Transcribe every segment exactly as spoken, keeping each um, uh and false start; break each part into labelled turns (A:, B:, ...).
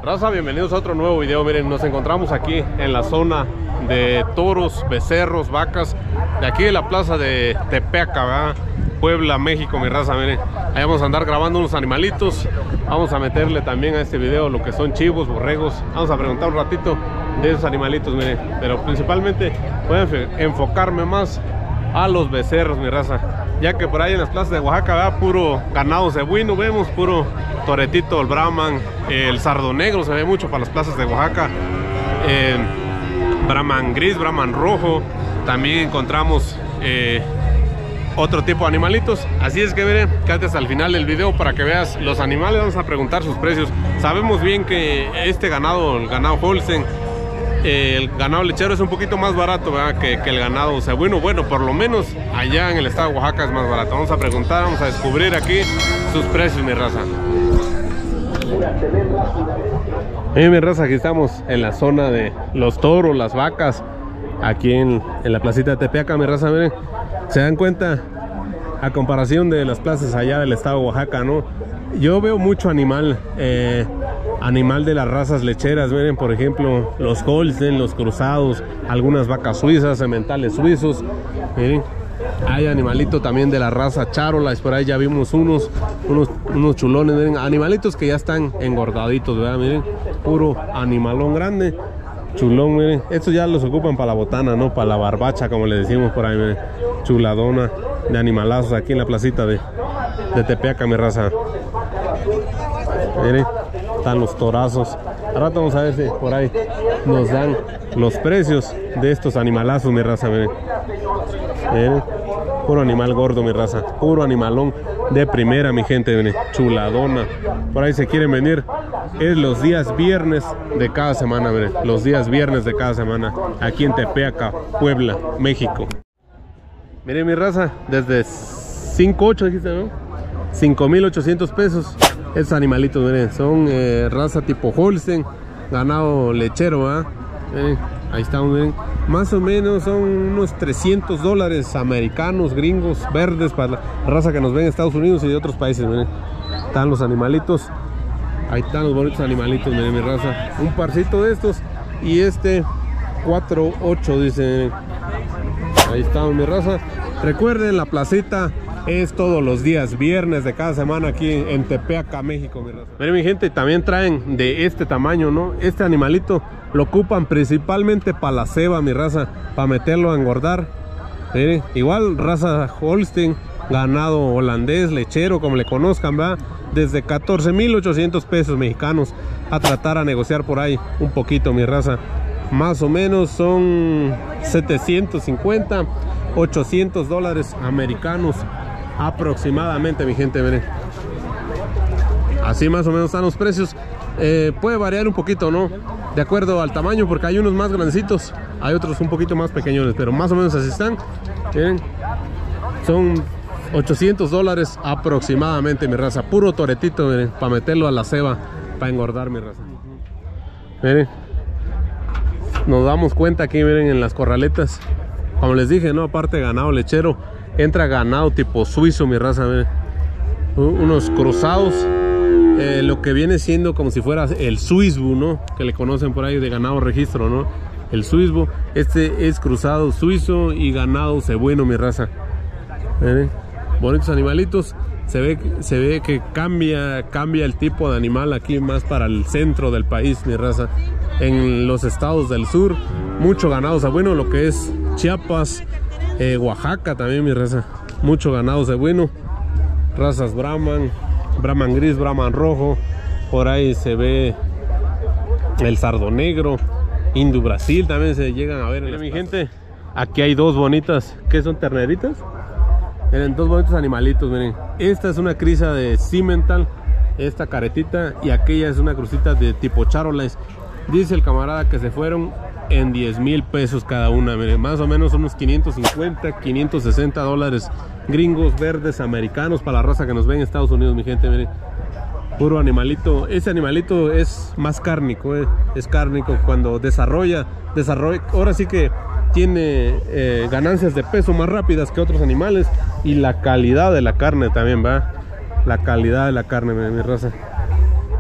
A: Raza, bienvenidos a otro nuevo video. Miren, nos encontramos aquí en la zona de toros, becerros, vacas, de aquí de la plaza de Tepeaca, ¿verdad? Puebla, México, mi raza. Miren, ahí vamos a andar grabando unos animalitos. Vamos a meterle también a este video lo que son chivos, borregos. Vamos a preguntar un ratito de esos animalitos, miren. Pero principalmente voy a enfocarme más a los becerros, mi raza, ya que por ahí en las plazas de Oaxaca, ¿verdad? Puro ganado cebuino, vemos puro toretito, el brahman, el sardo negro se ve mucho para las plazas de Oaxaca, eh, brahman gris, brahman rojo, también encontramos eh, otro tipo de animalitos. Así es que miren, quédate hasta el final del video para que veas los animales. Vamos a preguntar sus precios. Sabemos bien que este ganado, el ganado Holstein, el ganado lechero es un poquito más barato, ¿verdad? Que, que el ganado cebuino. Bueno, por lo menos allá en el estado de Oaxaca es más barato. Vamos a preguntar, vamos a descubrir aquí sus precios, mi raza. Miren, mi raza, aquí estamos en la zona de los toros, las vacas, aquí en, en la placita de Tepeaca, mi raza. Miren, se dan cuenta a comparación de las plazas allá del estado de Oaxaca, ¿no? Yo veo mucho animal, eh, animal de las razas lecheras. Miren, por ejemplo, los Holstein, los cruzados, algunas vacas suizas, sementales suizos. Miren, hay animalito también de la raza Charolais, por ahí ya vimos unos, unos, unos chulones. Miren, animalitos que ya están engordaditos, ¿verdad? Miren, puro animalón grande, chulón. Miren, estos ya los ocupan para la botana, ¿no? Para la barbacha, como le decimos por ahí. Miren, chuladona de animalazos aquí en la placita de, de Tepeaca, mi raza. Miren, están los torazos. Ahora rato vamos a ver si por ahí nos dan los precios de estos animalazos, mi raza. Miren, miren, puro animal gordo, mi raza, puro animalón de primera, mi gente. Miren, chuladona. Por ahí se quieren venir, es los días viernes de cada semana. Miren, los días viernes de cada semana aquí en Tepeaca, Puebla, México. Miren, mi raza, desde cinco ocho dijiste, ¿no? cinco mil ochocientos pesos. Estos animalitos, miren, son eh, raza tipo Holstein, ganado lechero, ¿verdad? Eh, ahí estamos, miren. Más o menos son unos trescientos dólares americanos, gringos, verdes, para la raza que nos ven en Estados Unidos y de otros países. Miren, están los animalitos. Ahí están los bonitos animalitos, miren, mi raza. Un parcito de estos y este cuatro ocho, dice. Ahí estamos, mi raza. Recuerden, la placita es todos los días viernes de cada semana aquí en Tepeaca, México, mi raza. Miren, mi gente, también traen de este tamaño, ¿no? Este animalito lo ocupan principalmente para la ceba, mi raza, para meterlo a engordar. Miren, igual raza Holstein, ganado holandés, lechero, como le conozcan, ¿verdad? Desde catorce mil ochocientos pesos mexicanos, a tratar a negociar por ahí un poquito, mi raza. Más o menos son setecientos cincuenta, ochocientos dólares americanos aproximadamente, mi gente. Miren, así más o menos están los precios. Eh, puede variar un poquito, ¿no? De acuerdo al tamaño, porque hay unos más grandecitos, hay otros un poquito más pequeños, pero más o menos así están. Miren, son ochocientos dólares aproximadamente, mi raza. Puro toretito, miren, para meterlo a la ceba, para engordar, mi raza. Miren, nos damos cuenta aquí, miren, en las corraletas, como les dije, ¿no? Aparte de ganado lechero, entra ganado tipo suizo, mi raza. Miren, unos cruzados, eh, lo que viene siendo como si fuera el Swissbu, ¿no? Que le conocen por ahí de ganado registro, ¿no? El Swissbu. Este es cruzado suizo y ganado cebuino, mi raza. Miren, bonitos animalitos. Se ve, se ve que cambia, cambia el tipo de animal aquí más para el centro del país, mi raza. En los estados del sur, mucho ganado cebuino, lo que es Chiapas, eh, Oaxaca también, mi raza. Mucho ganado cebuino, razas brahman, brahman gris, brahman rojo. Por ahí se ve el sardo negro, Indu Brasil también se llegan a ver. Miren, mi gente, aquí hay dos bonitas, ¿qué son, terneritas? Miren, dos bonitos animalitos, miren. Esta es una crisa de Simmental, esta caretita, y aquella es una crucita de tipo Charolais. Dice el camarada que se fueron en diez mil pesos cada una. Miren, más o menos unos quinientos cincuenta, quinientos sesenta dólares gringos, verdes, americanos, para la raza que nos ve en Estados Unidos, mi gente. Miren, puro animalito. Ese animalito es más cárnico, eh. es cárnico cuando desarrolla, desarrolla, ahora sí que tiene eh, ganancias de peso más rápidas que otros animales, y la calidad de la carne también, va, la calidad de la carne, mi, mi raza.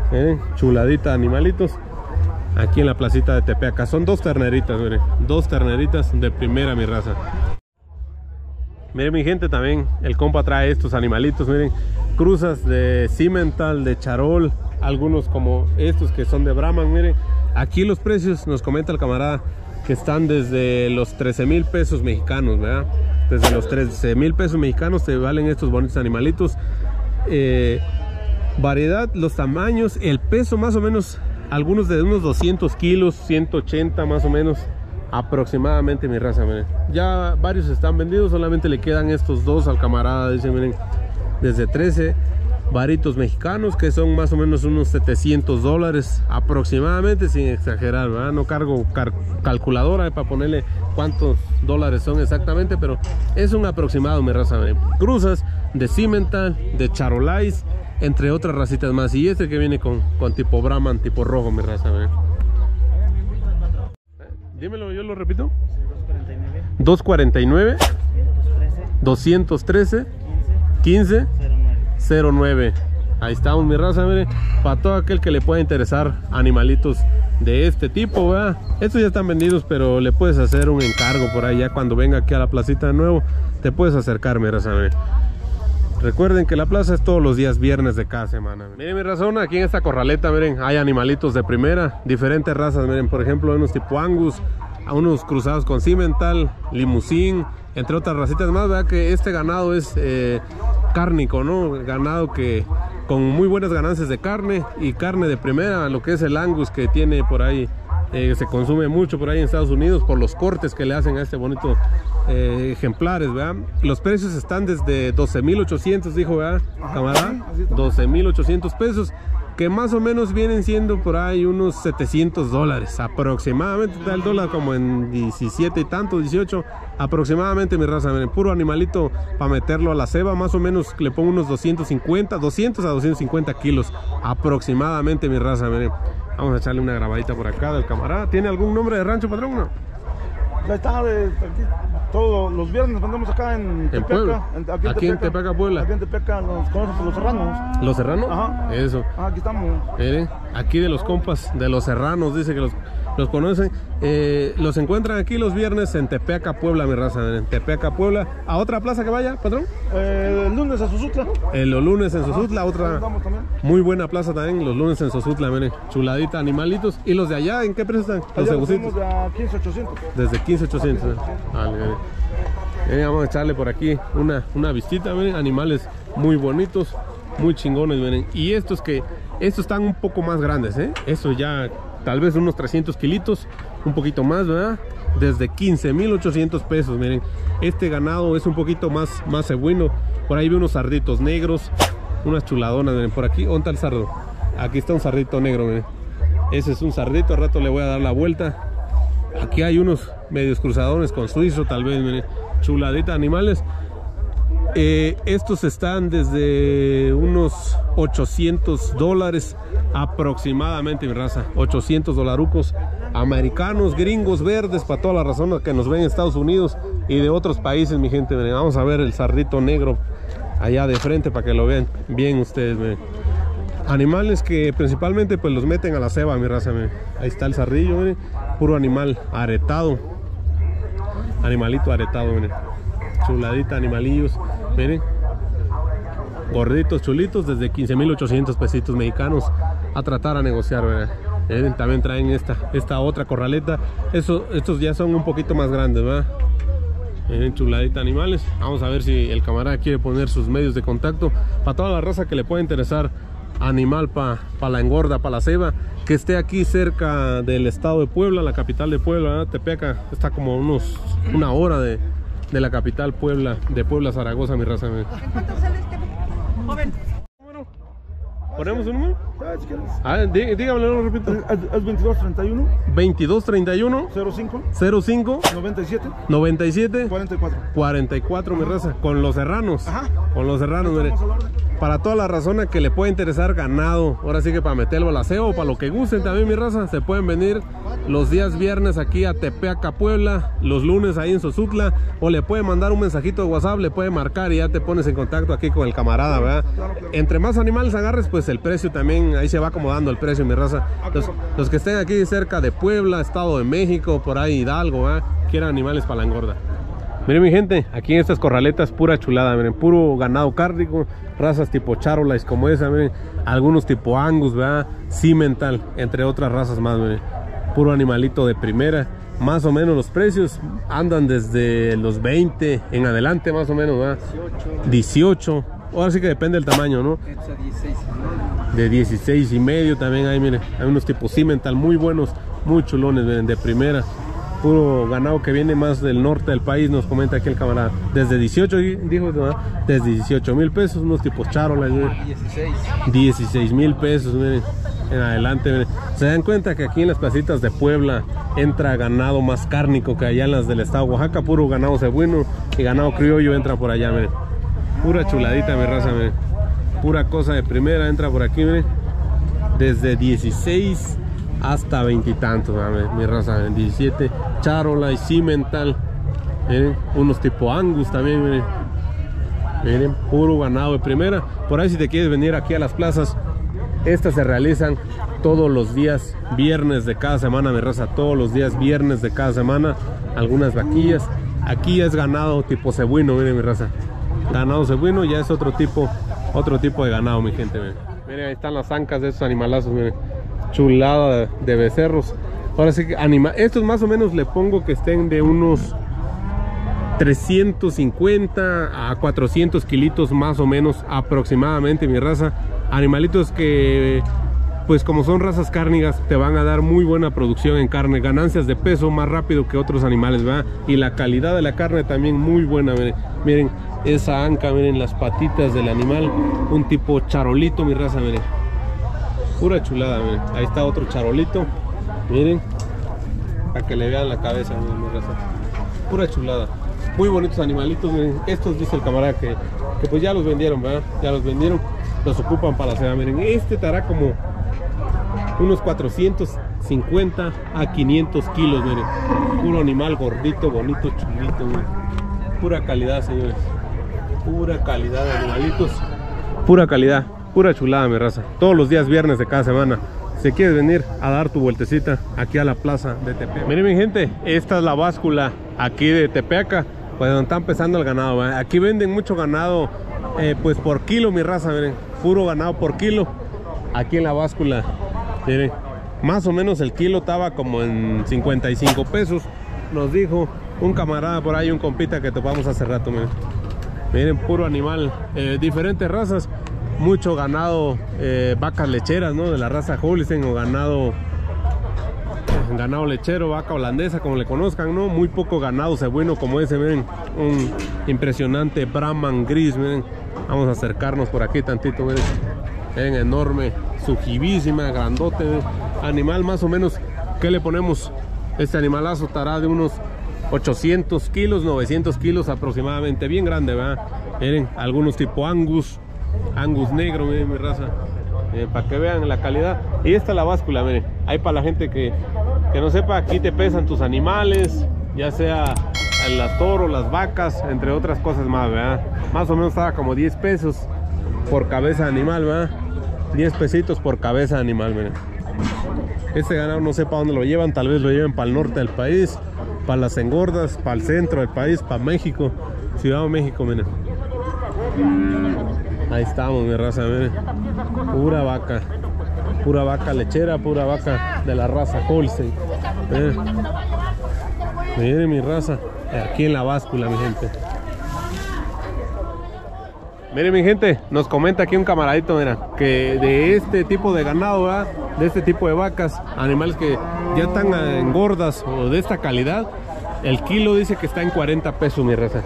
A: Miren, chuladita de animalitos. Aquí en la placita de Tepeaca. Son dos terneritas, miren. Dos terneritas de primera, mi raza. Miren, mi gente, también el compa trae estos animalitos. Miren, cruzas de Simmental, de Charol. Algunos como estos que son de Brahman. Miren, aquí los precios, nos comenta el camarada, que están desde los trece mil pesos mexicanos, ¿verdad? Desde los trece mil pesos mexicanos te valen estos bonitos animalitos. Eh, variedad, los tamaños, el peso más o menos. Algunos de unos doscientos kilos, ciento ochenta más o menos aproximadamente, mi raza. Miren, ya varios están vendidos, solamente le quedan estos dos al camarada. Dice, miren, desde trece varitos mexicanos, que son más o menos unos setecientos dólares aproximadamente, sin exagerar, ¿verdad? No cargo car calculadora para ponerle cuántos dólares son exactamente, pero es un aproximado, mi raza. Miren, cruzas de Simmental, de Charolais, entre otras racitas más. Y este que viene con, con tipo Brahman, tipo rojo, mi raza. ¿Ve? Dímelo, yo lo repito. dos cuarenta y nueve, doscientos trece, quince, cero nueve. Ahí estamos, mi raza. Mire, para todo aquel que le pueda interesar animalitos de este tipo, ¿verdad? Estos ya están vendidos, pero le puedes hacer un encargo por ahí. Ya cuando venga aquí a la placita de nuevo, te puedes acercar, mi raza. Mire. Recuerden que la plaza es todos los días viernes de cada semana. Miren, mi razón, aquí en esta corraleta, miren, hay animalitos de primera, diferentes razas. Miren, por ejemplo, unos tipo Angus, unos cruzados con Simmental, Limousin, entre otras racitas más. ¿Verdad? Que este ganado es eh, cárnico, ¿no? Ganado que con muy buenas ganancias de carne y carne de primera, lo que es el Angus, que tiene por ahí, eh, se consume mucho por ahí en Estados Unidos por los cortes que le hacen a este bonito Eh, ejemplares, ¿verdad? Los precios están desde doce mil ochocientos, dijo, ¿verdad, camarada? doce mil ochocientos pesos, que más o menos vienen siendo por ahí unos setecientos dólares aproximadamente. Está el dólar como en diecisiete y tanto, dieciocho aproximadamente, mi raza. Miren, puro animalito para meterlo a la ceba, más o menos le pongo unos doscientos cincuenta, doscientos a doscientos cincuenta kilos aproximadamente, mi raza. Miren, vamos a echarle una grabadita por acá del camarada. ¿Tiene algún nombre de rancho, patrón? ¿No?
B: Ya está, de, aquí, todos los viernes mandamos acá en Tepeaca.
A: ¿En Puebla?
B: En, aquí en
A: aquí en Tepeaca, Puebla.
B: Aquí en Tepeaca nos conocen por los serranos.
A: ¿Los serranos?
B: Ajá.
A: Eso.
B: Ah, aquí estamos.
A: Miren, aquí de los compas de los serranos, dice que los, los conocen. Eh, los encuentran aquí los viernes en Tepeaca, Puebla, mi raza. En Tepeaca, Puebla. ¿A otra plaza que vaya, patrón?
B: Eh, el lunes a Sosutla.
A: Eh, los lunes en Sosutla,
B: Ajá.
A: otra
B: También.
A: muy buena plaza también. Los lunes en Sosutla, miren, chuladita, animalitos. ¿Y los de allá en qué precio están? Los
B: Allá
A: cebucitos.
B: de a quince ochocientos.
A: Desde quince ochocientos. Vale, miren. Miren, vamos a echarle por aquí una, una vistita, miren, animales muy bonitos, muy chingones, miren. Y estos que, estos están un poco más grandes, ¿eh? Estos ya tal vez unos trescientos kilitos, un poquito más, ¿verdad? Desde quince mil ochocientos pesos, miren. Este ganado es un poquito más, más cebuino. Por ahí vi unos sarditos negros, unas chuladonas, miren. Por aquí, ¿dónde está el sardo? Aquí está un sardito negro, miren. Ese es un sardito, al rato le voy a dar la vuelta. Aquí hay unos medios cruzadones con suizo, tal vez, miren. Chuladita animales. Eh, estos están desde unos ochocientos dólares aproximadamente, mi raza. ochocientos dolarucos americanos, gringos, verdes, para todas las razones que nos ven en Estados Unidos y de otros países, mi gente. Miren, vamos a ver el sardito negro allá de frente para que lo vean bien ustedes. Miren. Animales que principalmente pues los meten a la ceba, mi raza. Miren. Ahí está el sardillo, miren. Puro animal aretado. Animalito aretado, miren. Chuladita, animalillos, miren. Gorditos, chulitos, desde quince mil ochocientos pesitos mexicanos a tratar a negociar, ¿verdad? Miren, también traen esta, esta otra corraleta. Eso, estos ya son un poquito más grandes, ¿verdad? Miren, chuladita animales. Vamos a ver si el camarada quiere poner sus medios de contacto para toda la raza que le pueda interesar animal para pa la engorda, para la ceba, que esté aquí cerca del estado de Puebla, la capital de Puebla, ¿verdad? Tepeaca está como unos una hora de, de la capital Puebla, de Puebla, Zaragoza, mi raza. ¿En
C: cuánto sale este joven?
A: ¿Ponemos un número?
B: Ah, si quieres.
A: Ah, dí, dígamelo, lo repito.
B: Es, es veintidós treinta y uno,
A: veintidós treinta y uno,
B: cero cinco,
A: cero cinco,
B: noventa y siete,
A: noventa y siete,
B: cuarenta y cuatro.
A: cuarenta y cuatro, mi raza. Con los serranos.
B: Ajá.
A: Con los serranos, mire. Para toda la razón que le puede interesar ganado, ahora sí que para meterlo al aseo o para lo que gusten también, mi raza, se pueden venir los días viernes aquí a Tepeaca, Puebla, los lunes ahí en Sosutla, o le puede mandar un mensajito de WhatsApp, le puede marcar y ya te pones en contacto aquí con el camarada, ¿verdad? Entre más animales agarres, pues el precio también, ahí se va acomodando el precio, mi raza. Los, los que estén aquí cerca de Puebla, Estado de México, por ahí Hidalgo, ¿verdad? Quieran animales para la engorda. Miren mi gente, aquí en estas corraletas pura chulada, miren, puro ganado cárnico, razas tipo Charolais como esa, miren, algunos tipo Angus, ¿verdad? Cimental, entre otras razas más, miren, puro animalito de primera. Más o menos los precios andan desde los veinte en adelante, más o menos, ¿verdad? dieciocho, ahora sí que depende del tamaño, ¿no? De dieciséis y medio también hay, miren, hay unos tipo Cimental muy buenos, muy chulones, miren, de primera. Puro ganado que viene más del norte del país, nos comenta aquí el camarada. Desde dieciocho, dijo, ¿no? Desde dieciocho mil pesos, unos tipos Charolais, dieciséis mil pesos, miren, en adelante, miren. Se dan cuenta que aquí en las placitas de Puebla entra ganado más cárnico que allá en las del estado de Oaxaca, puro ganado cebuino y ganado criollo entra por allá, miren. Pura chuladita, mi raza, miren. Pura cosa de primera entra por aquí, miren. Desde dieciséis hasta veintitantos, mi raza, diecisiete, Charolais, Cimental, miren, unos tipo Angus también, miren, miren, puro ganado de primera. Por ahí si te quieres venir aquí a las plazas, estas se realizan todos los días viernes de cada semana, mi raza, todos los días viernes de cada semana, algunas vaquillas. Aquí es ganado tipo cebuino, miren mi raza, ganado cebuino ya es otro tipo, otro tipo de ganado, mi gente, miren, miren ahí están las ancas de esos animalazos, miren. Chulada de becerros. Ahora sí que anima, estos más o menos le pongo que estén de unos trescientos cincuenta a cuatrocientos kilitos más o menos aproximadamente, mi raza. Animalitos que pues como son razas cárnicas te van a dar muy buena producción en carne, ganancias de peso más rápido que otros animales, ¿verdad? Y la calidad de la carne también muy buena, miren, miren esa anca, miren las patitas del animal, un tipo charolito, mi raza, miren. Pura chulada, miren. Ahí está otro charolito, miren, para que le vean la cabeza, miren, mi raza. Pura chulada, muy bonitos animalitos, miren. Estos dice el camarada que, que pues ya los vendieron, ¿verdad? Ya los vendieron, los ocupan para la cena, miren. Este estará como unos cuatrocientos cincuenta a quinientos kilos, miren. Puro animal gordito, bonito, chulito, miren. Pura calidad, señores. Pura calidad de animalitos, pura calidad. Pura chulada, mi raza. Todos los días viernes de cada semana. Si quieres venir a dar tu vueltecita aquí a la plaza de Tepeaca. Miren mi gente, esta es la báscula aquí de Tepeaca, pues donde está empezando el ganado, ¿verdad? Aquí venden mucho ganado, eh, pues por kilo, mi raza, miren. Puro ganado por kilo. Aquí en la báscula, miren. Más o menos el kilo estaba como en cincuenta y cinco pesos. Nos dijo un camarada por ahí, un compita que topamos hace rato, miren. Miren, puro animal, eh, diferentes razas. Mucho ganado, eh, vacas lecheras, ¿no? De la raza Holstein o ganado ganado lechero, vaca holandesa, como le conozcan, ¿no? Muy poco ganado cebuino como ese, miren, un impresionante Brahman gris, miren. Vamos a acercarnos por aquí tantito, miren, miren, enorme, sujivísima, grandote, miren. Animal más o menos, ¿qué le ponemos? Este animalazo estará de unos ochocientos kilos, novecientos kilos aproximadamente, bien grande, ¿verdad? Miren, algunos tipo Angus, Angus negro, miren mi raza, eh, para que vean la calidad. Y esta es la báscula, miren, ahí para la gente que, que no sepa, aquí te pesan tus animales, ya sea las toros, las vacas, entre otras cosas más, ¿verdad? Más o menos estaba como diez pesos por cabeza de animal, ¿verdad? diez pesitos por cabeza de animal, miren. Este ganado no sé para dónde lo llevan, tal vez lo lleven para el norte del país, para las engordas, para el centro del país, para México, Ciudad de México, miren. Ahí estamos, mi raza, miren. Pura vaca, pura vaca lechera, pura vaca de la raza Holstein. Miren, miren mi raza, aquí en la báscula, mi gente. Miren mi gente, nos comenta aquí un camaradito, mira, que de este tipo de ganado, ¿verdad? De este tipo de vacas, animales que ya están engordas o de esta calidad, el kilo dice que está en cuarenta pesos, mi raza.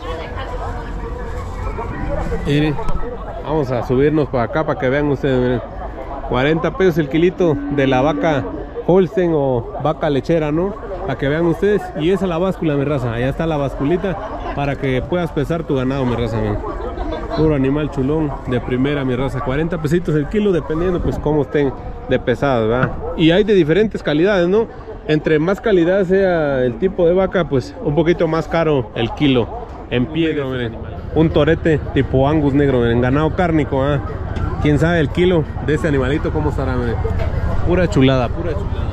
A: Miren, vamos a subirnos para acá para que vean ustedes, miren, cuarenta pesos el kilito de la vaca Holstein o vaca lechera, ¿no? Para que vean ustedes, y esa es la báscula, mi raza, allá está la basculita para que puedas pesar tu ganado, mi raza, miren. Puro animal chulón de primera, mi raza, cuarenta pesitos el kilo, dependiendo pues cómo estén de pesadas, ¿verdad? Y hay de diferentes calidades, ¿no? entre más calidad sea el tipo de vaca, pues un poquito más caro el kilo en pie, miren. Un torete tipo Angus negro, miren, ganado cárnico, ¿eh? Quién sabe el kilo de este animalito cómo estará, miren. Pura chulada, pura chulada.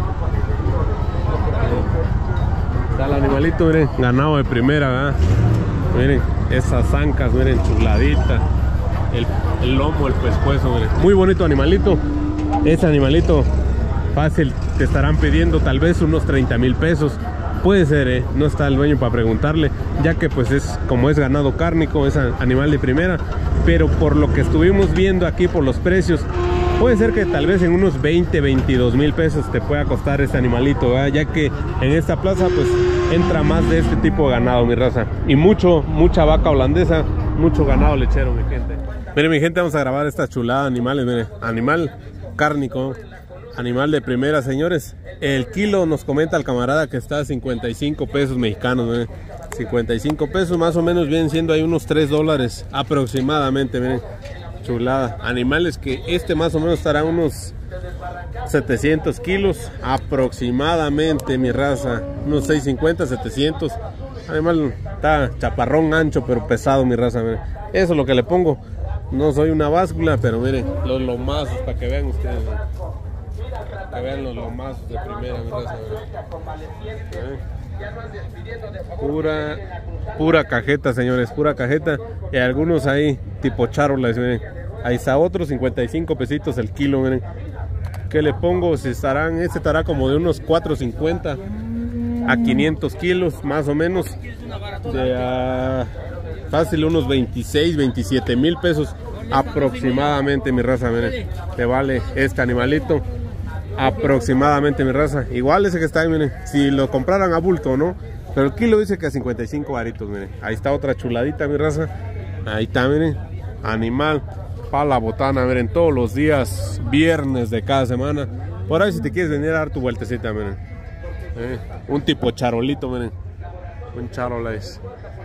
A: Está el animalito, miren, ganado de primera, ¿verdad? Miren, esas ancas, miren, chuladita. El, el lomo, el pescuezo, miren. Muy bonito animalito. Ese animalito fácil te estarán pidiendo tal vez unos treinta mil pesos. Puede ser, ¿eh? No está el dueño para preguntarle, ya que pues es como es ganado cárnico, es animal de primera. Pero por lo que estuvimos viendo aquí, por los precios, puede ser que tal vez en unos veinte, veintidós mil pesos te pueda costar este animalito, ¿verdad? Ya que en esta plaza pues entra más de este tipo de ganado, mi raza. Y mucho, mucha vaca holandesa, mucho ganado lechero, mi gente. Miren, mi gente, vamos a grabar esta chulada de animales, miren. Animal cárnico, animal de primera, señores. El kilo nos comenta el camarada que está a cincuenta y cinco pesos mexicanos, miren. cincuenta y cinco pesos, más o menos vienen siendo ahí unos tres dólares aproximadamente, miren. Chulada. Animales que este más o menos estará unos setecientos kilos aproximadamente, mi raza. Unos seiscientos cincuenta, setecientos. Animal está chaparrón, ancho, pero pesado, mi raza, miren. Eso es lo que le pongo. No soy una báscula, pero miren, los lomazos, para que vean ustedes, miren. Para que vean los lomazos de primera, mi raza, miren. Pura, pura cajeta, señores, pura cajeta. Y algunos ahí tipo charolas, miren. Ahí está otro, cincuenta y cinco pesitos el kilo, miren. ¿Qué le pongo? Si estarán, este estará como de unos cuatrocientos cincuenta a quinientos kilos, más o menos. De uh, fácil unos veintiséis, veintisiete mil pesos aproximadamente, mi raza, miren. Te vale este animalito. Aproximadamente, mi raza. Igual ese que está ahí, miren. Si lo compraran a bulto, ¿no? Pero el kilo dice que a cincuenta y cinco varitos, miren. Ahí está otra chuladita, mi raza. Ahí está, miren. Animal para la botana, miren. Todos los días, viernes de cada semana. Por ahí si te quieres venir a dar tu vueltecita, miren. Eh, un tipo charolito, miren. Un charola es.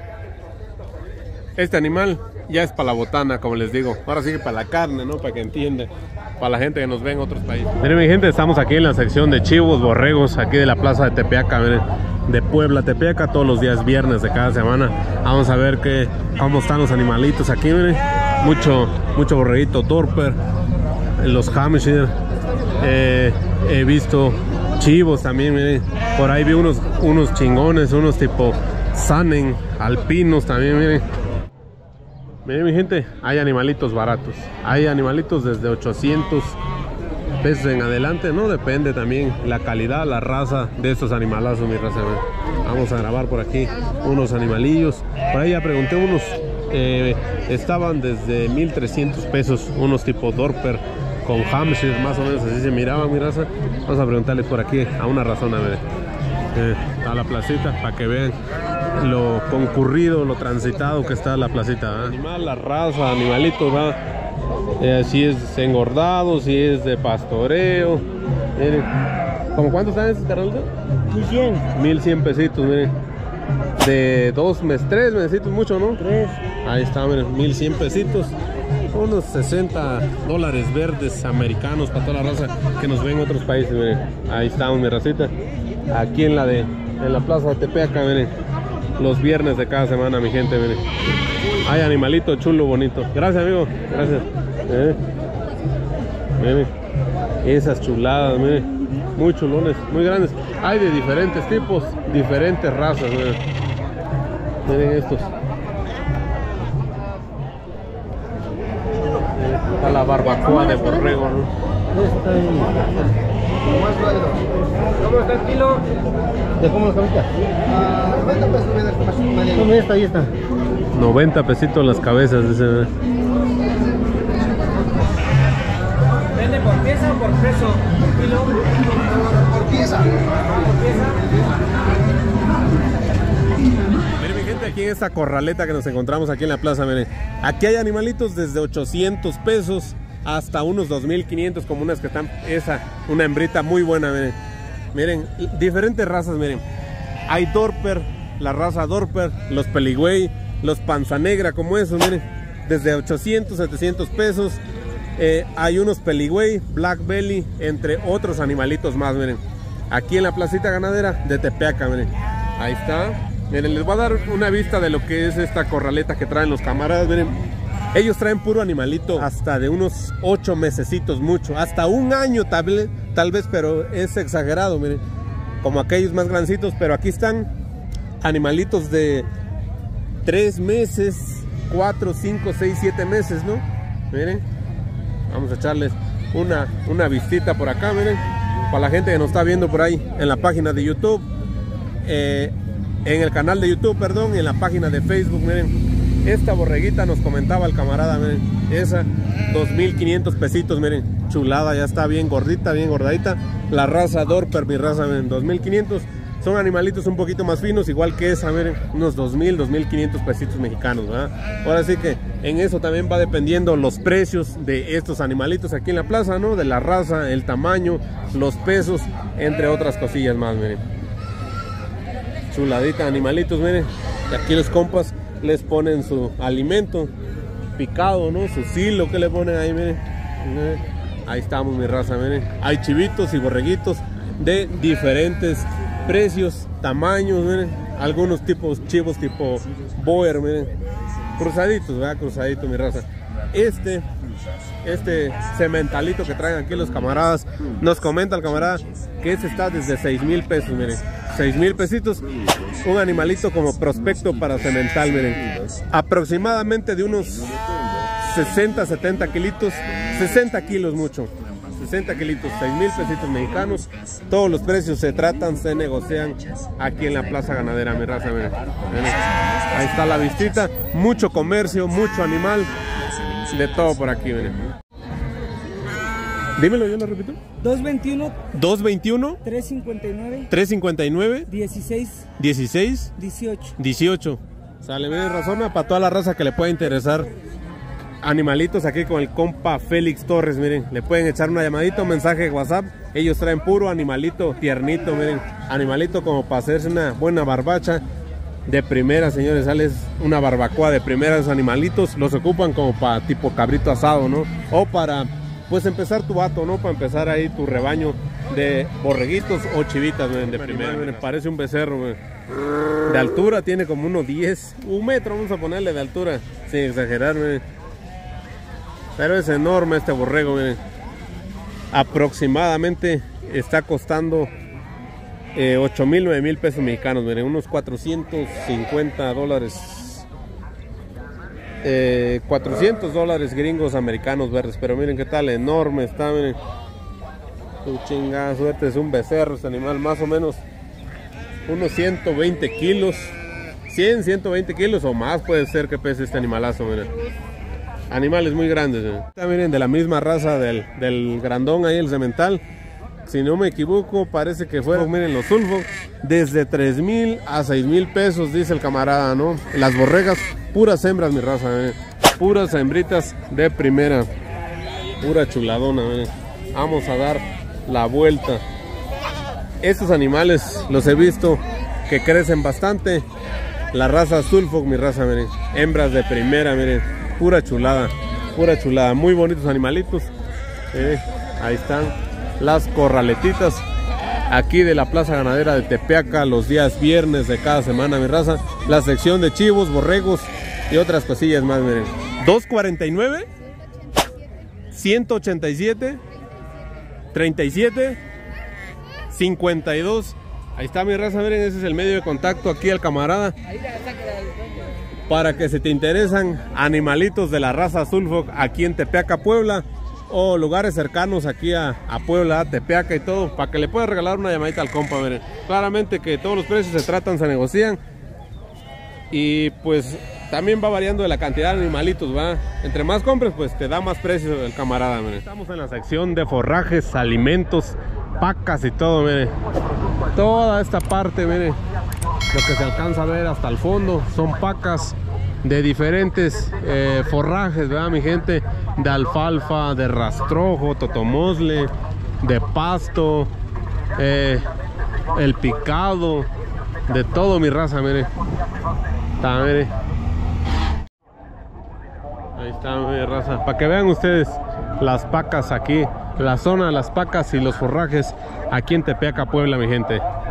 A: Este animal ya es para la botana, como les digo. Ahora sí que para la carne, ¿no? Para que entiendan. Para la gente que nos ve en otros países. Miren, mi gente, estamos aquí en la sección de chivos, borregos, aquí de la plaza de Tepeaca, miren, de Puebla, Tepeaca, todos los días viernes de cada semana. Vamos a ver que, cómo están los animalitos aquí, miren. Mucho, mucho borreguito Dorper, los Hampshire. Eh, he visto chivos también, miren. Por ahí vi unos, unos chingones, unos tipo Sanen, alpinos también, miren. Miren, mi gente, hay animalitos baratos. Hay animalitos desde ochocientos pesos en adelante, ¿no? Depende también la calidad, la raza de estos animalazos, mi raza. Vamos a grabar por aquí unos animalillos. Por ahí ya pregunté unos. Eh, estaban desde mil trescientos pesos, unos tipo Dorper con Hampshire, más o menos así se miraban, mi raza. Vamos a preguntarles por aquí a una razón, a ver. Eh, a la placita, para que vean lo concurrido, lo transitado que está la placita, ¿eh? Animal, la raza, animalitos, ¿va? Eh, si es engordado, si es de pastoreo. Miren, ¿cómo cuánto están estos carnalitos?
D: mil cien.
A: mil cien pesitos, miren. De dos meses, tres mesecitos, mucho, ¿no?
D: Tres.
A: Ahí está, miren, mil cien pesitos. Unos sesenta dólares verdes americanos para toda la raza que nos ven en otros países, miren. Ahí estamos, mi racita. Aquí en la de en la plaza de Tepeaca, miren. Los viernes de cada semana, mi gente, miren. Hay animalito chulo, bonito. Gracias, amigo. Gracias. Eh. Miren. Esas chuladas, miren. Muy chulones, muy grandes. Hay de diferentes tipos, diferentes razas, miren. Miren estos. Está la barbacoa de borrego, ¿no?
D: ¿Cómo está el kilo? ¿De cómo lo cabeza? noventa pesos. ¿Cómo está? Ahí está.
A: noventa pesitos las cabezas, dice.
D: ¿Vende por pieza o por peso? ¿Por kilo? Por pieza. ¿Por pieza?
A: Miren, mi gente, aquí en esta corraleta que nos encontramos aquí en la plaza, miren. Aquí hay animalitos desde ochocientos pesos hasta unos dos mil quinientos, como unas que están, esa, una hembrita muy buena, miren. Miren, diferentes razas, miren. Hay Dorper, la raza Dorper, los Peligüey, los Panza Negra, como esos, miren. Desde ochocientos, setecientos pesos. Eh, hay unos Peligüey, Black Belly, entre otros animalitos más, miren. aquí en la placita ganadera de Tepeaca, miren. Ahí está. Miren, les voy a dar una vista de lo que es esta corraleta que traen los camaradas, miren. Ellos traen puro animalito hasta de unos ocho mesecitos, mucho, hasta un año tal, tal vez, pero es exagerado, miren, como aquellos más grancitos, pero aquí están animalitos de tres meses, cuatro, cinco, seis, siete meses, ¿no? Miren, vamos a echarles una, una vistita por acá, miren, para la gente que nos está viendo por ahí en la página de YouTube, eh, en el canal de YouTube, perdón, y en la página de Facebook, miren. Esta borreguita nos comentaba el camarada, miren, esa, dos mil quinientos pesitos, miren, chulada, ya está bien gordita, bien gordadita. La raza Dorper, mi raza, miren, dos mil quinientos. Son animalitos un poquito más finos, igual que esa, miren, unos dos mil, dos mil quinientos pesitos mexicanos, ¿verdad? Ahora sí que en eso también va dependiendo los precios de estos animalitos aquí en la plaza, ¿no? De la raza, el tamaño, los pesos, entre otras cosillas más, miren. Chuladita, animalitos, miren. Y aquí los compas les ponen su alimento picado, ¿no? Su silo que le ponen ahí, miren. Ahí estamos, mi raza, miren. Hay chivitos y borreguitos de diferentes precios, tamaños, miren. Algunos tipos chivos tipo boer, miren. Cruzaditos, ¿verdad? Cruzaditos, mi raza. Este, este cementalito que traen aquí los camaradas, nos comenta el camarada que este está desde seis mil pesos, miren. seis mil pesitos, un animalito como prospecto para cemental, miren. Aproximadamente de unos sesenta, setenta kilitos, sesenta kilos mucho. sesenta kilitos, seis mil pesitos mexicanos. Todos los precios se tratan, se negocian aquí en la plaza ganadera, mi raza, miren. Miren. Ahí está la vistita, mucho comercio, mucho animal, de todo por aquí, miren. Dímelo, yo lo repito.
E: dos veintiuno,
A: dos veintiuno,
E: tres cincuenta y nueve,
A: tres cincuenta y nueve,
E: dieciséis,
A: dieciséis,
E: dieciocho.
A: dieciocho. Sale, miren, razona para toda la raza que le pueda interesar animalitos aquí con el compa Félix Torres, miren. Le pueden echar una llamadita, un mensaje de WhatsApp. Ellos traen puro animalito tiernito, miren. Animalito como para hacerse una buena barbacha de primera, señores. Sales una barbacoa de primera, esos animalitos. Los ocupan como para tipo cabrito asado, ¿no? O para, pues, empezar tu vato, ¿no? Para empezar ahí tu rebaño de borreguitos o chivitas, miren, de primera. Miren, parece un becerro, miren. De altura tiene como unos diez, un metro, vamos a ponerle de altura, sin exagerar, miren. Pero es enorme este borrego, miren. Aproximadamente está costando eh, ocho mil, nueve mil pesos mexicanos, miren, unos cuatrocientos cincuenta dólares. Eh, cuatrocientos dólares gringos americanos verdes, pero miren qué tal, enorme está, miren. Su chingada suerte, es un becerro este animal, más o menos unos ciento veinte kilos, cien, ciento veinte kilos o más puede ser que pese este animalazo, miren. Animales muy grandes, ¿eh? Miren, de la misma raza del, del grandón ahí, el cemental. Si no me equivoco, parece que fueron, miren, los sulfos, desde tres mil a seis mil pesos, dice el camarada, ¿no? Las borregas, puras hembras, mi raza, ¿eh? Puras hembritas de primera. Pura chuladona, ¿eh? Vamos a dar la vuelta. Estos animales los he visto que crecen bastante. La raza Sulfog, mi raza, miren. Hembras de primera, miren. Pura chulada, pura chulada, muy bonitos animalitos, eh, ahí están las corraletitas aquí de la plaza ganadera de Tepeaca los días viernes de cada semana, mi raza. La sección de chivos, borregos y otras cosillas más, miren. Dos cuarenta y nueve, ciento ochenta y siete, treinta y siete, cincuenta y dos. Ahí está, mi raza, miren, ese es el medio de contacto aquí al camarada. Para que se te interesan animalitos de la raza Sulfog aquí en Tepeaca, Puebla, o lugares cercanos aquí a, a Puebla, a Tepeaca y todo, para que le puedas regalar una llamadita al compa, miren. Claramente que todos los precios se tratan, se negocian, y pues también va variando de la cantidad de animalitos, ¿va? Entre más compres, pues te da más precio el camarada, miren. Estamos en la sección de forrajes, alimentos, pacas y todo, miren. Toda esta parte, miren, lo que se alcanza a ver hasta el fondo son pacas de diferentes eh, forrajes, ¿verdad, mi gente? De alfalfa, de rastrojo, totomosle, de pasto, eh, el picado, de todo, mi raza, mire. Está, mire. Ahí está, mi raza. Para que vean ustedes las pacas aquí, la zona de las pacas y los forrajes aquí en Tepeaca, Puebla, mi gente.